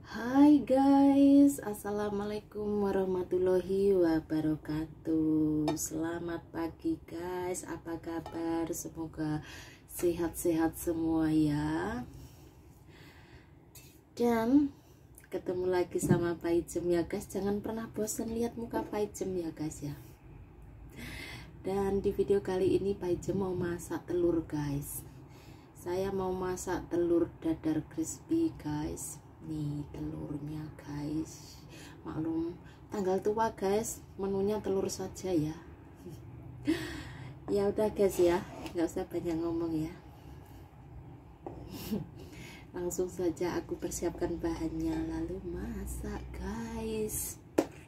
Hai guys, assalamualaikum warahmatullahi wabarakatuh. Selamat pagi guys, apa kabar? Semoga sehat-sehat semua ya. Dan ketemu lagi sama Pak Ijem ya guys. Jangan pernah bosan lihat muka Pak Ijem ya guys ya. Dan di video kali ini Pak Ijem mau masak telur guys. Saya mau masak telur dadar crispy guys. Nih telurnya guys, maklum tanggal tua guys, menunya telur saja ya. Ya udah guys ya, nggak usah banyak ngomong ya. Langsung saja aku persiapkan bahannya lalu masak guys.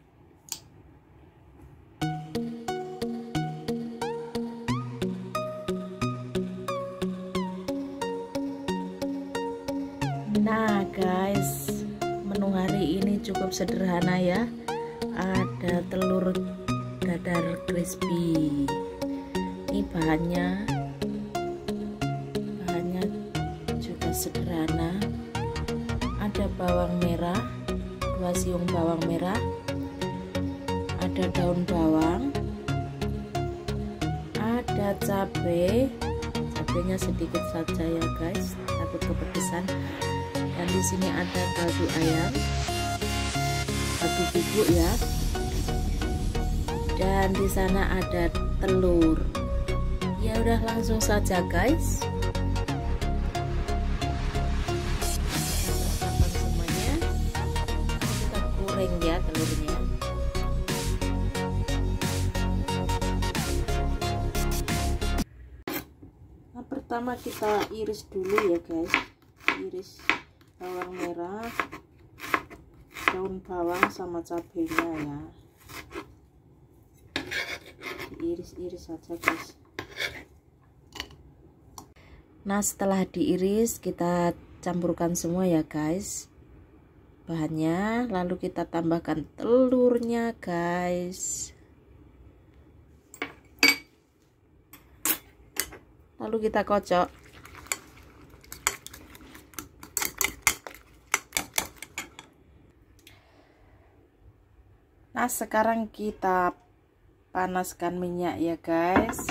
Nah guys, menu hari ini cukup sederhana ya. Ada telur dadar crispy. Ini bahannya juga sederhana. Ada bawang merah, 2 siung bawang merah. Ada daun bawang. Ada cabai. Cabainya sedikit saja ya guys, takut kepedesan. Dan di sini ada kaldu ayam, kaldu bubuk ya. Dan di sana ada telur. Ya udah langsung saja guys. Kita persiapkan semuanya. Kita goreng ya telurnya. Nah, pertama kita iris dulu ya guys. Iris bawang merah, daun bawang sama cabenya ya. Diiris-iris saja guys. Nah setelah diiris kita campurkan semua ya guys bahannya, lalu kita tambahkan telurnya guys, lalu kita kocok. Nah sekarang kita panaskan minyak ya guys.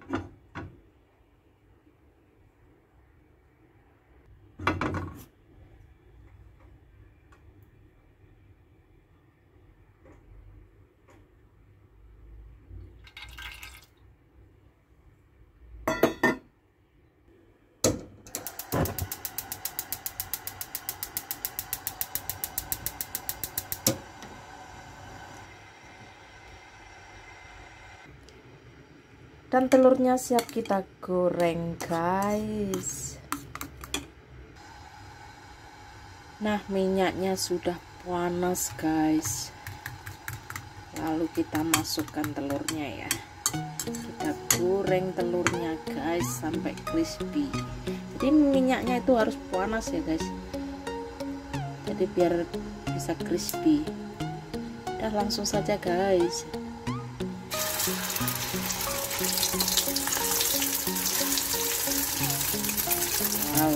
Dan telurnya siap kita goreng guys. Nah minyaknya sudah panas guys, lalu kita masukkan telurnya ya. Kita goreng telurnya guys sampai crispy. Jadi minyaknya itu harus panas ya guys, jadi biar bisa crispy. Udah langsung saja guys. Wow.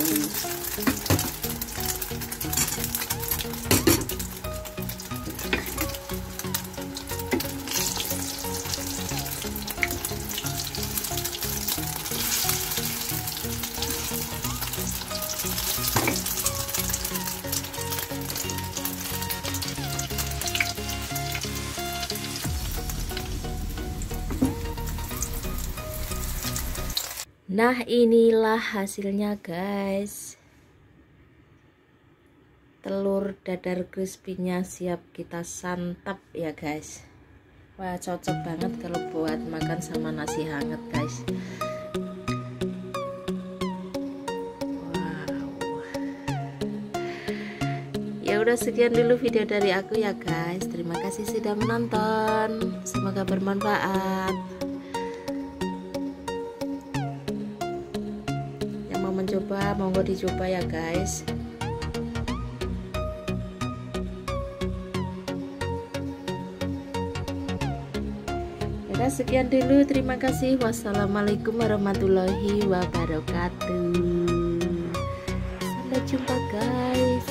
Nah inilah hasilnya guys. Telur dadar crispy-nya siap kita santap ya guys. Wah cocok banget kalau buat makan sama nasi hangat guys. Wow. Ya udah sekian dulu video dari aku ya guys. Terima kasih sudah menonton. Semoga bermanfaat. Mencoba monggo dicoba ya guys. Ya sekian dulu, terima kasih. Wassalamualaikum warahmatullahi wabarakatuh. Sampai jumpa guys.